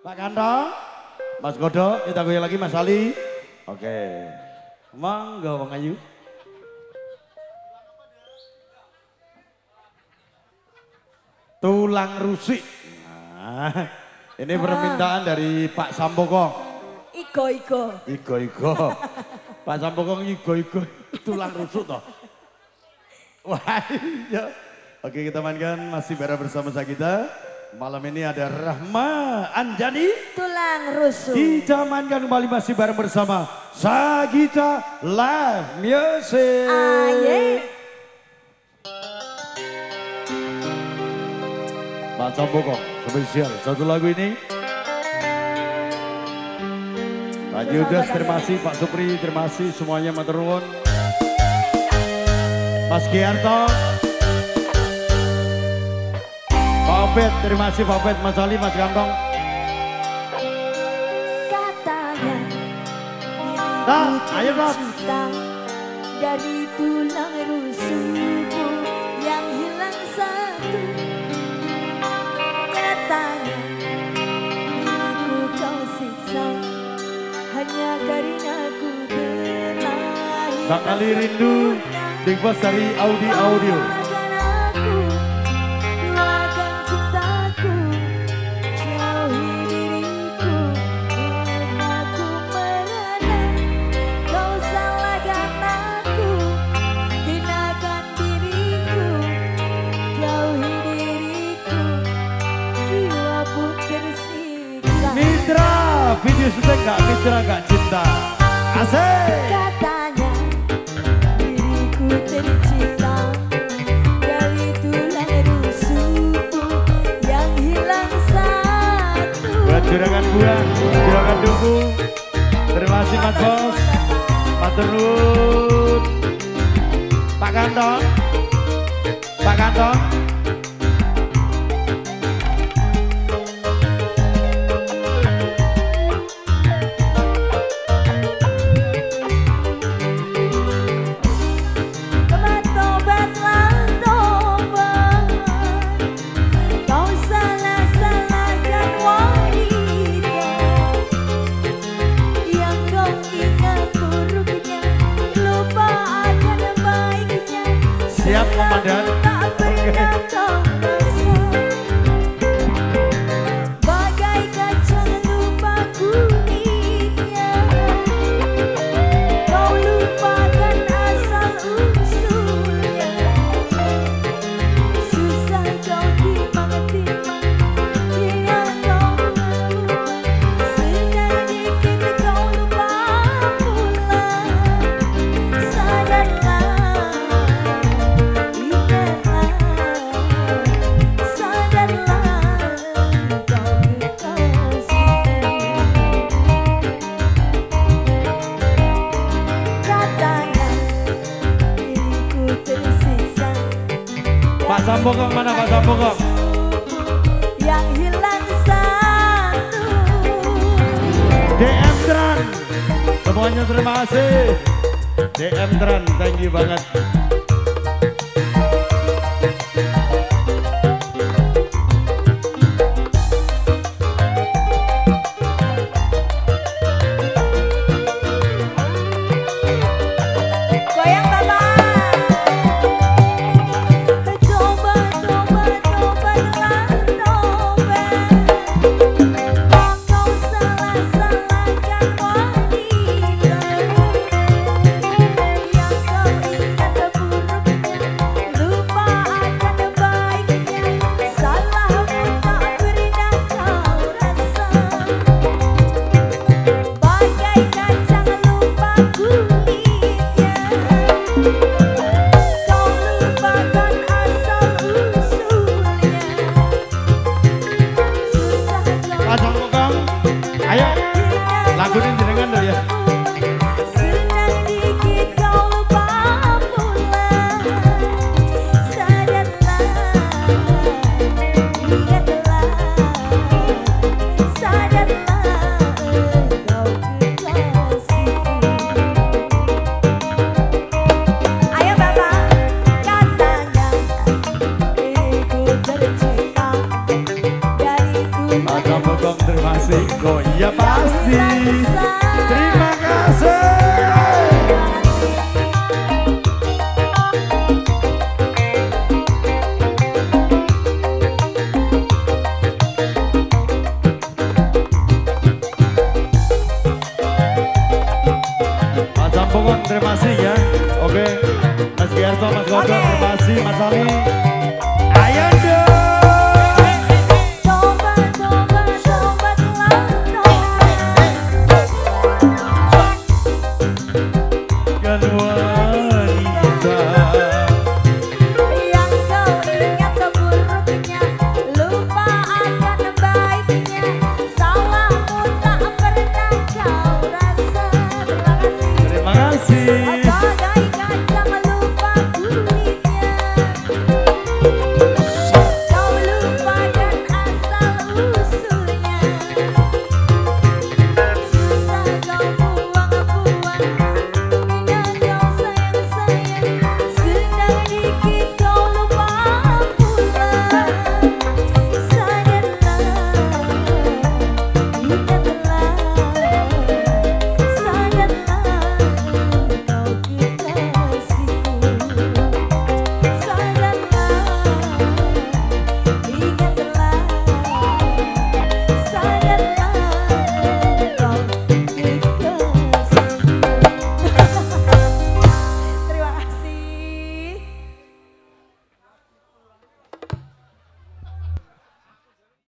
Pak Kantong, Mas Godok, kita goyang lagi Mas Ali. Oke, monggo Bang Ayu. Tulang rusik. Nah, ini permintaan dari Pak Sampokong. Igo. Pak Sampokong igo tulang rusuk toh. Wah iya. Oke kita mainkan masih bareng bersama kita. Malam ini ada Rahma Anjani. Tulang rusuk. Kita mainkan kembali masih bareng bersama Sagita Live Music. Aye. Pak Sampokong spesial satu lagu ini. Pak Yudas terima kasih, Pak Supri terima kasih semuanya matur nuwun. Mas Giarto, Pak Obed terima kasih Pak Obed, Mas Ali, Mas Kantong. Katanya Nah, ayo Rob. Dari tulang rusukku yang hilang satu. Katanya aku kau siksa hanya karena ku berlahir. Bang Ali rindu, Big Boss dari Audi Audio. Mitra, video sudah gak mitra gak cinta. Asik. Katanya diriku tercipta dari tulang rusukku yang hilang satu. Buat juragan buah, juragan duku. Terima kasih Mas Bos. Matur nuwun. Pak Kantong. Pak Kantong. Siap komandan. Bagai kaca lupa kuningnya, kau lupakan asal usulnya. Susah kau timbang-timbang, tidak kau lupa. Sedikit kau lupa pula. Sadarlah. Pak Sampokong mana Pak Sampokong? Yang hilang satu. DM Tran. Semuanya terima kasih. DM Tran, thank you banget. Goyang Bapak. Coba telah tobat. Kau salah-salahkan wanita yang kau ingat asik, oh iya pasti. Terima kasih.